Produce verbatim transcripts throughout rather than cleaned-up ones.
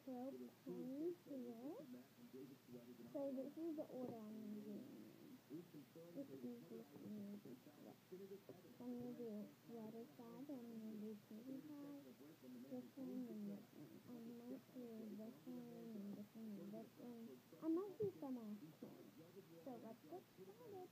throw pen here. So this is the order I'm going to do them in. Just use this and use this flip. So I'm going to do sweater side, then I'm going to do pinky pie, this one, and this one. I might do this one, and this one, and this one. I might do some off camera. So let's get started.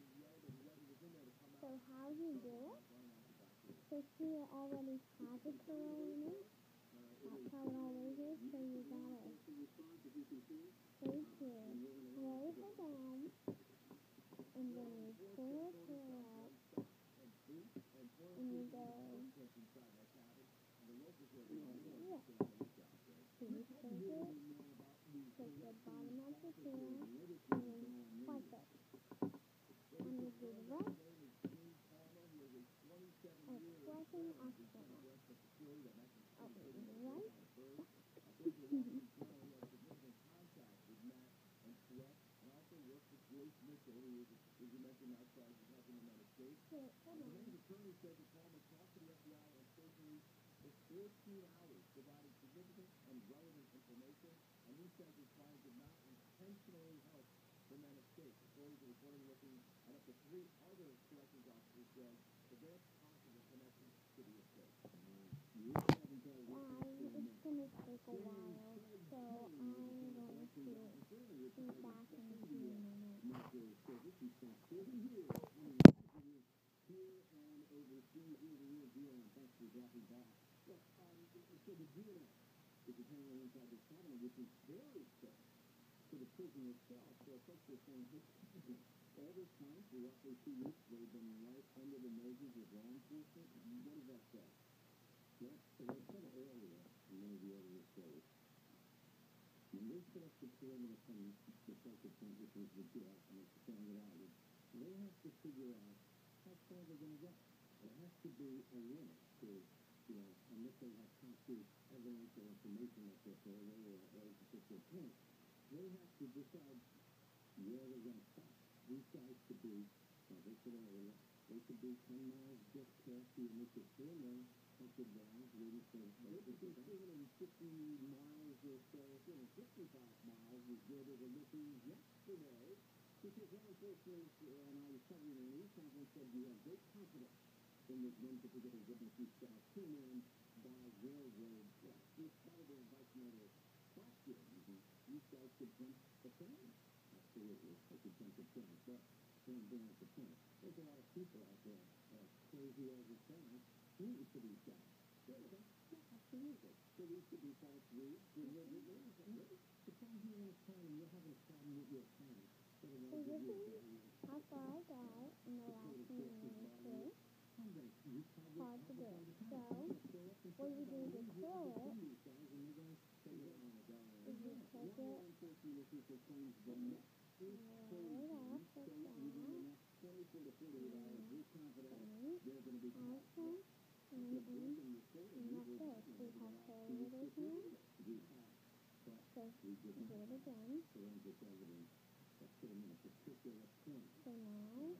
So how do you do it? So here already has a curl in it. That's how it always is. So you gotta stay here, lay her down, and then you pull her hair up, and you go yeah. So you take it, take the bottom of the hair, and then swipe it. And you do the rest of swiping off camera. I'll be right So, hold on. Guys, it's gonna take a while, so I'm going to be back in a few minutes. So this is how far I got in the last minute or two. Hard to do. So, what you do to curl it is you take it and roll it off like that. And then awesome. And then, and that's it. We have her little hand. So, do it again. So now,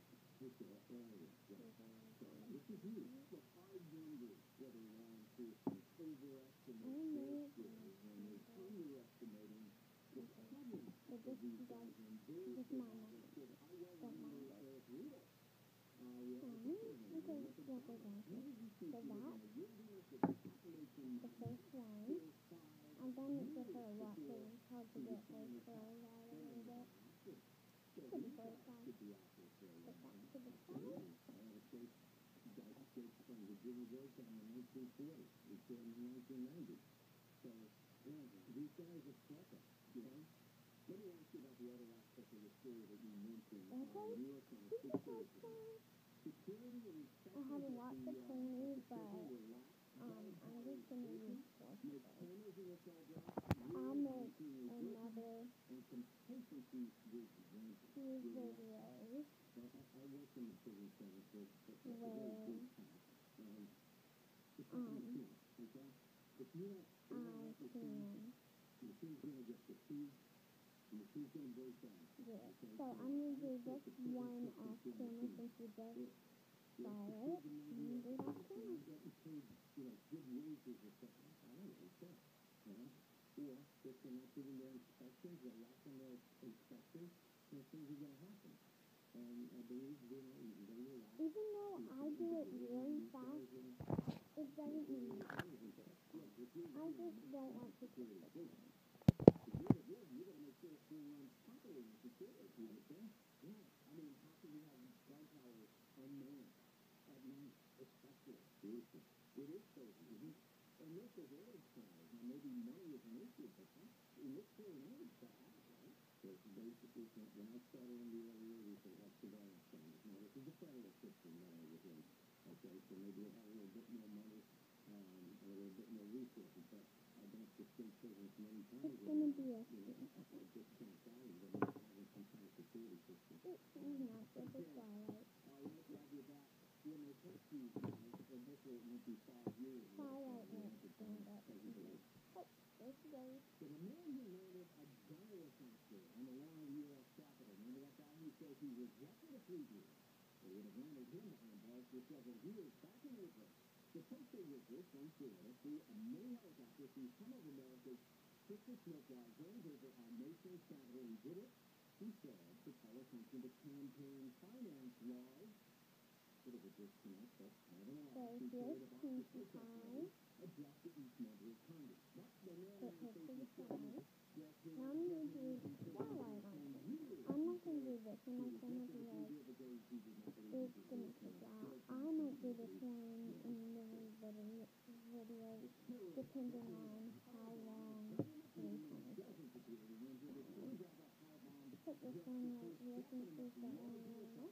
so just don't, just mind that. Don't mind it. Um, okay, we'll go down here. So that, the first one, I've done it with her a lot, so it's hard to get her curls out a little bit. To the first side. Put that to the side. Okay, keep the top side. I have a lot to pony, but um, I'm just going to use four today. I'll make another few videos where um, I can Yeah, so I'm going to do this one off camera since we just saw it. I'm going to do it off camera. I just don't want to keep the plane. It's gonna be a thing. It's not for the Twilight. Twilight won't stand up to me. Oh, there's Rose. So here's Pinkie Pie. Put her to the side. Now I'm gonna do Twilight on it. I'm not gonna do this on my channel because it's gonna take a while. I might do this one in the video, video depending on how long the time is. Put this one right here since there's that one right now.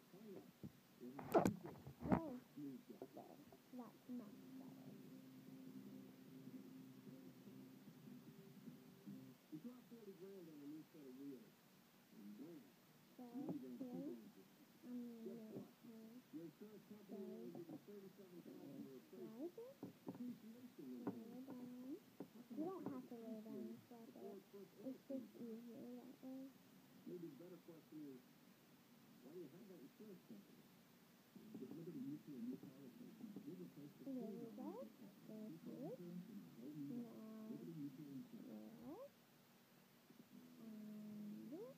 There. There. That's much better. So, here, I'm gonna make her stay. Slide it. Lay it down. You don't have to lay down and slide it. It's just easier that way. There we go. There's it. Now, there. And this.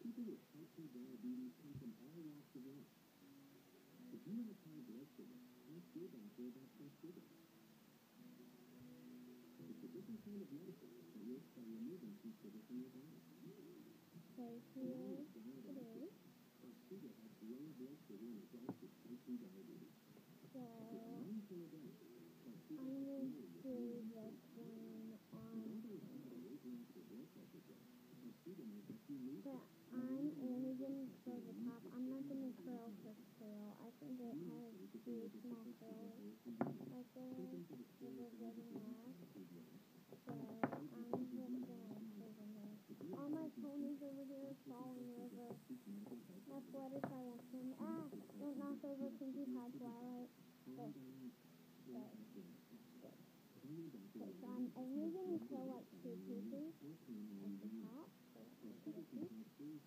So here it is. So I'm going to do this one on, but I'm only going to curl the top. I'm not going to curl her tail. I think it has two small curls right there that are good enough. So I'm just going to curl them there. All my ponies over here are falling over. That's what if I want them. Ah, don't knock over Pinkie Pie Twilight. There. There. Good. Okay, so I'm only going to curl like two pieces at the top. So let me get a piece.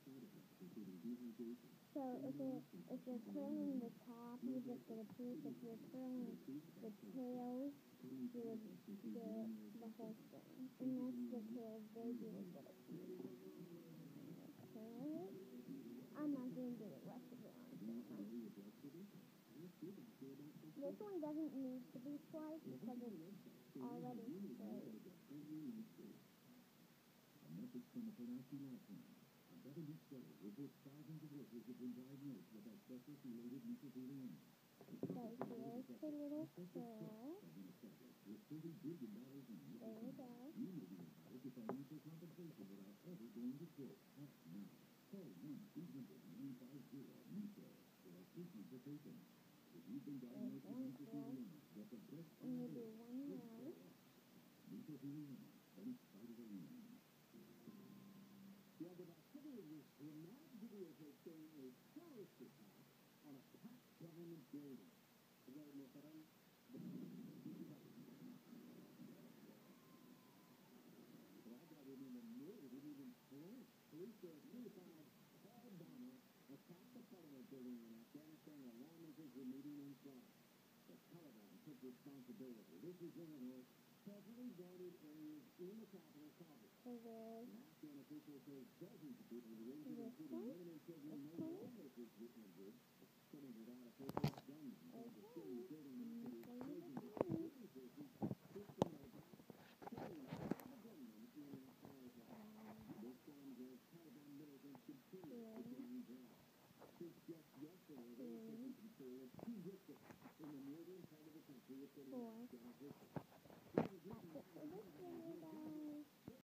So if it if you're curling the top, you just get a piece. If you're curling the tails, you would get the whole thing. And that's the tail, they do get a piece. Curl it. I'm not going to do the rest of it on camera. This one doesn't need to be sliced because it's already straight. So here's the little curl. There we go. There's one curl. I'm going to do one more. So there's this one, this one. Okay, I'm going to play with the pony. four,